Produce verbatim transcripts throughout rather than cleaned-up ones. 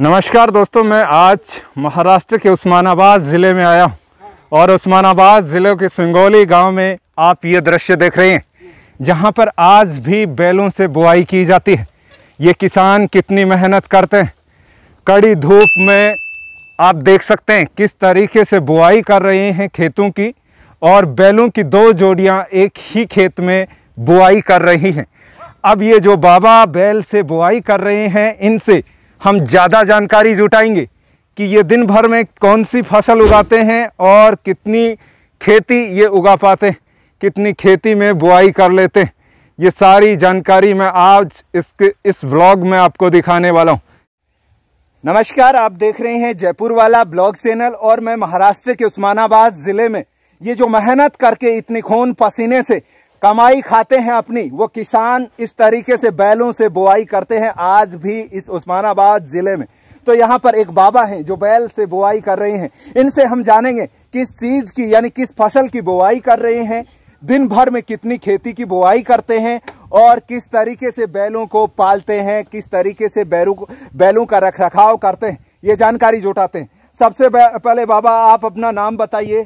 नमस्कार दोस्तों, मैं आज महाराष्ट्र के उस्मानाबाद ज़िले में आया हूँ और उस्मानाबाद ज़िले के सिंगोली गांव में आप ये दृश्य देख रहे हैं जहां पर आज भी बैलों से बुआई की जाती है। ये किसान कितनी मेहनत करते हैं, कड़ी धूप में आप देख सकते हैं किस तरीके से बुआई कर रहे हैं खेतों की, और बैलों की दो जोड़ियां एक ही खेत में बुआई कर रही हैं। अब ये जो बाबा बैल से बुआई कर रहे हैं, इनसे हम ज़्यादा जानकारी जुटाएंगे कि ये दिन भर में कौन सी फसल उगाते हैं और कितनी खेती ये उगा पाते हैं, कितनी खेती में बुआई कर लेते हैं। ये सारी जानकारी मैं आज इसके इस ब्लॉग में आपको दिखाने वाला हूँ। नमस्कार, आप देख रहे हैं जयपुर वाला ब्लॉग चैनल और मैं महाराष्ट्र के उस्मानाबाद ज़िले में ये जो मेहनत करके इतनी खून पसीने से कमाई खाते हैं अपनी, वो किसान इस तरीके से बैलों से बुआई करते हैं आज भी इस उस्मानाबाद जिले में। तो यहाँ पर एक बाबा हैं जो बैल से बुआई कर रहे हैं। इनसे हम जानेंगे किस चीज की यानी किस फसल की बुआई कर रहे हैं, दिन भर में कितनी खेती की बुआई करते हैं और किस तरीके से बैलों को पालते हैं, किस तरीके से बैलों को बैलों का रख रखाव करते हैं, ये जानकारी जुटाते हैं। सबसे पहले बाबा आप अपना नाम बताइए।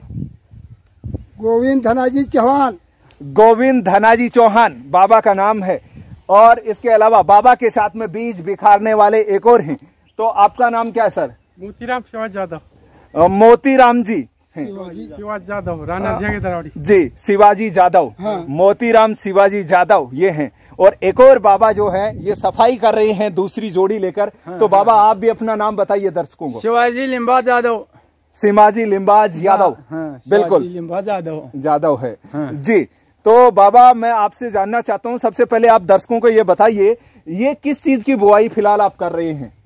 गोविंद धनाजी चौहान। गोविंद धनाजी चौहान बाबा का नाम है, और इसके अलावा बाबा के साथ में बीज बिखारने वाले एक और हैं। तो आपका नाम क्या है सर? मोतीराम शिवाजी जादव। मोतीराम जी शिवाजी जादव, राणा जगदरावड़ी जी, शिवाजी जादव। हाँ। मोतीराम शिवाजी जादव ये हैं। और एक और बाबा जो है ये सफाई कर रहे हैं दूसरी जोड़ी लेकर। हाँ, तो बाबा आप भी अपना नाम बताइए दर्शकों को। शिवाजी लिम्बाज यादव। शिवाजी लिम्बाज यादव। हाँ, बिल्कुल लिम्बाज यादव जादव है। हाँ। जी, तो बाबा मैं आपसे जानना चाहता हूँ, सबसे पहले आप दर्शकों को ये बताइए ये किस चीज की बुआई फिलहाल आप कर रहे हैं?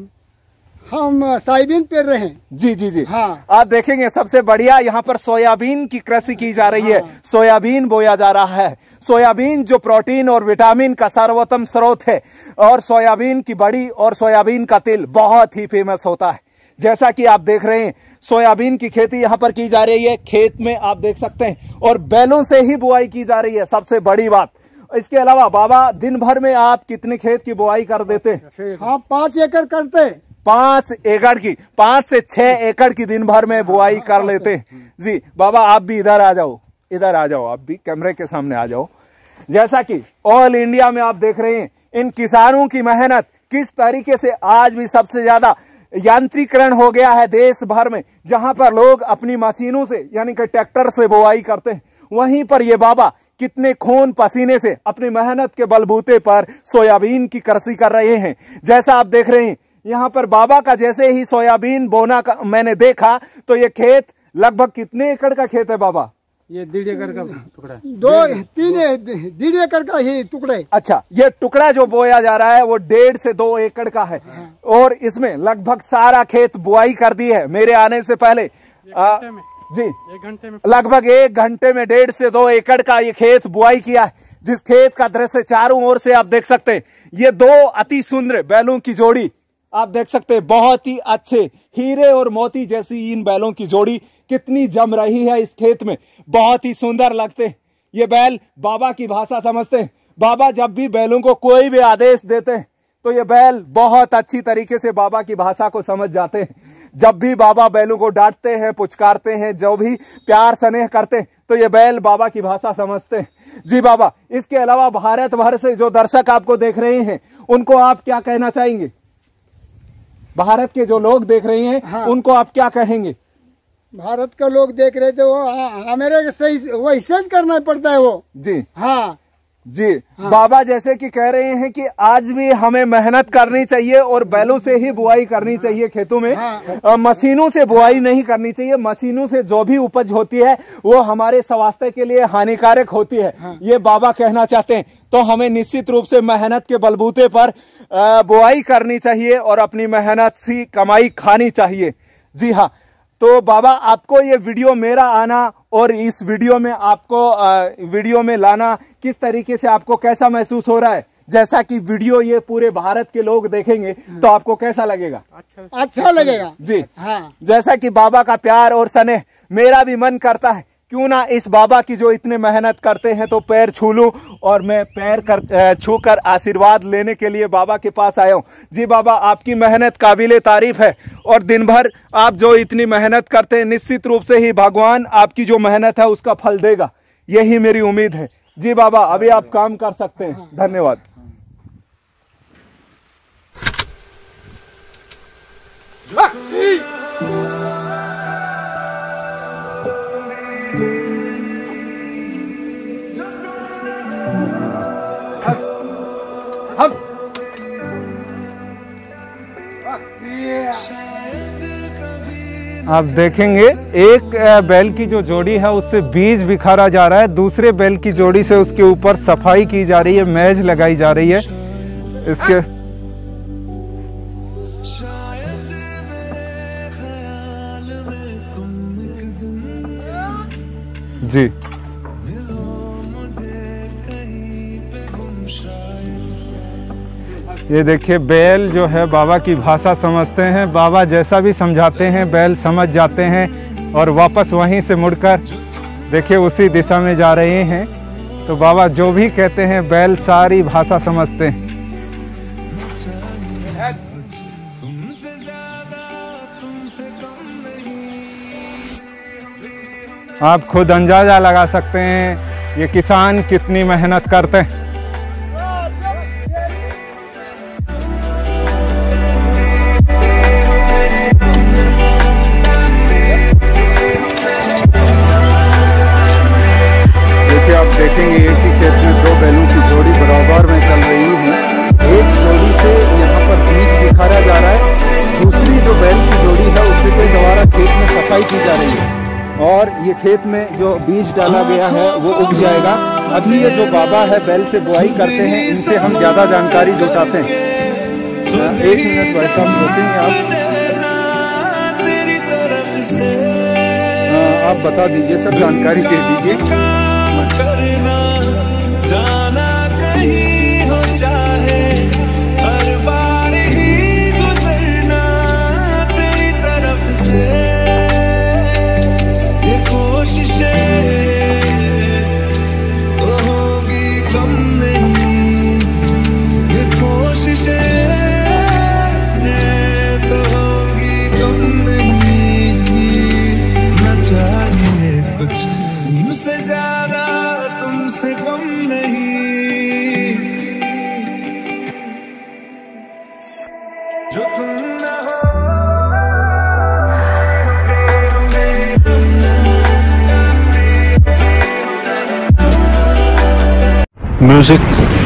हम सोयाबीन पेर रहे हैं। जी जी जी। हाँ। आप देखेंगे सबसे बढ़िया यहाँ पर सोयाबीन की कृषि की जा रही है। हाँ। सोयाबीन बोया जा रहा है। सोयाबीन जो प्रोटीन और विटामिन का सर्वोत्तम स्रोत है, और सोयाबीन की बड़ी और सोयाबीन का तेल बहुत ही फेमस होता है। जैसा कि आप देख रहे हैं सोयाबीन की खेती यहाँ पर की जा रही है, खेत में आप देख सकते हैं, और बैलों से ही बुआई की जा रही है, सबसे बड़ी बात। इसके अलावा बाबा दिन भर में आप कितने खेत की बुआई कर देते हैं? हाँ, पाँच एकड़ करते हैं। पांच एकड़ की, पांच से छह एकड़ की दिन भर में बुआई कर लेते हैं। जी बाबा आप भी इधर आ जाओ, इधर आ जाओ, आप भी कैमरे के सामने आ जाओ। जैसा कि ऑल इंडिया में आप देख रहे हैं इन किसानों की मेहनत किस तरीके से आज भी सबसे ज्यादा यांत्रिकरण हो गया है देश भर में, जहां पर लोग अपनी मशीनों से यानी कि ट्रैक्टर से बुआई करते हैं, वहीं पर ये बाबा कितने खून पसीने से अपनी मेहनत के बलबूते पर सोयाबीन की कृषि कर रहे हैं। जैसा आप देख रहे हैं यहाँ पर बाबा का जैसे ही सोयाबीन बोना का मैंने देखा, तो ये खेत लगभग कितने एकड़ का खेत है बाबा? ये डेढ़ एकड़ का टुकड़ा, दो तीन डेढ़ एकड़ का ही टुकड़े। अच्छा, ये टुकड़ा जो बोया जा रहा है वो डेढ़ से दो एकड़ का है। हाँ। और इसमें लगभग सारा खेत बुआई कर दी है मेरे आने से पहले। आ, जी एक घंटे में, लगभग एक घंटे में डेढ़ से दो एकड़ का ये खेत बुआई किया है, जिस खेत का दृश्य चारों ओर से आप देख सकते हैं। ये दो अति सुंदर बैलों की जोड़ी आप देख सकते हैं, बहुत ही अच्छे हीरे और मोती जैसी इन बैलों की जोड़ी कितनी जम रही है इस खेत में, बहुत ही सुंदर लगते हैं। ये बैल बाबा की भाषा समझते हैं। बाबा जब भी बैलों को कोई भी आदेश देते हैं तो ये बैल बहुत अच्छी तरीके से बाबा की भाषा को समझ जाते हैं। जब भी बाबा बैलों को डांटते हैं, पुचकारते हैं, जो भी प्यार स्नेह करते हैं, तो ये बैल बाबा की भाषा समझते हैं। जी बाबा, इसके अलावा भारत भर से जो दर्शक आपको देख रहे हैं उनको आप क्या कहना चाहेंगे? भारत के जो लोग देख रहे हैं, हाँ, उनको आप क्या कहेंगे? भारत के लोग देख रहे थे, वो हमारे सही वो हिस्सा करना पड़ता है वो। जी हाँ जी। हाँ। बाबा जैसे कि कह रहे हैं कि आज भी हमें मेहनत करनी चाहिए और बैलों से ही बुआई करनी चाहिए खेतों में। हाँ। मशीनों से बुआई नहीं करनी चाहिए। मशीनों से जो भी उपज होती है वो हमारे स्वास्थ्य के लिए हानिकारक होती है। हाँ। ये बाबा कहना चाहते हैं। तो हमें निश्चित रूप से मेहनत के बलबूते पर बुआई करनी चाहिए और अपनी मेहनत से कमाई खानी चाहिए। जी हाँ, तो बाबा आपको ये वीडियो मेरा आना और इस वीडियो में आपको वीडियो में लाना किस तरीके से आपको कैसा महसूस हो रहा है? जैसा कि वीडियो ये पूरे भारत के लोग देखेंगे तो आपको कैसा लगेगा? अच्छा अच्छा लगेगा। जी हाँ। जैसा कि बाबा का प्यार और स्नेह मेरा भी मन करता है क्यों ना इस बाबा की जो इतने मेहनत करते हैं तो पैर छू लूं, और मैं पैर कर छू कर आशीर्वाद लेने के लिए बाबा के पास आया हूं। जी बाबा, आपकी मेहनत काबिले तारीफ है, और दिन भर आप जो इतनी मेहनत करते हैं, निश्चित रूप से ही भगवान आपकी जो मेहनत है उसका फल देगा, यही मेरी उम्मीद है। जी बाबा, अभी आप काम कर सकते हैं। धन्यवाद। आप देखेंगे एक बैल की जो जोड़ी है उससे बीज बिखारा जा रहा है, दूसरे बैल की जोड़ी से उसके ऊपर सफाई की जा रही है, मेज लगाई जा रही है। इसके जी ये देखिए, बैल जो है बाबा की भाषा समझते हैं। बाबा जैसा भी समझाते हैं बैल समझ जाते हैं, और वापस वहीं से मुड़कर देखिए उसी दिशा में जा रहे हैं। तो बाबा जो भी कहते हैं बैल सारी भाषा समझते हैं। आप खुद अंदाजा लगा सकते हैं ये किसान कितनी मेहनत करते हैं। देखेंगे एक ही खेत में दो बैलों की जोड़ी बराबर में चल रही है। एक जोड़ी से यहाँ पर बीज बिखारा जा रहा है, दूसरी जो बैल की जोड़ी है उससे कोई दोबारा खेत में सफाई की जा रही है, और ये खेत में जो बीज डाला गया है वो उग जाएगा। अभी ये जो बाबा है बैल से बुआई करते हैं, इनसे हम ज़्यादा जानकारी जुटाते हैं। एक मिनट भाई साहब रोकेंगे आप, आप बता दीजिए, सब जानकारी दे दीजिए। करना जाना कहीं हो चाहे, हर बार ही गुजरना तेरी तरफ से, ये कोशिशें होंगी कम नहीं, ये कोशिशें तो होंगी कम नहीं, न चाहिए कुछ मुझसे ज्यादा तुमसे कम नहीं, जो तुम ना हो। म्यूजिक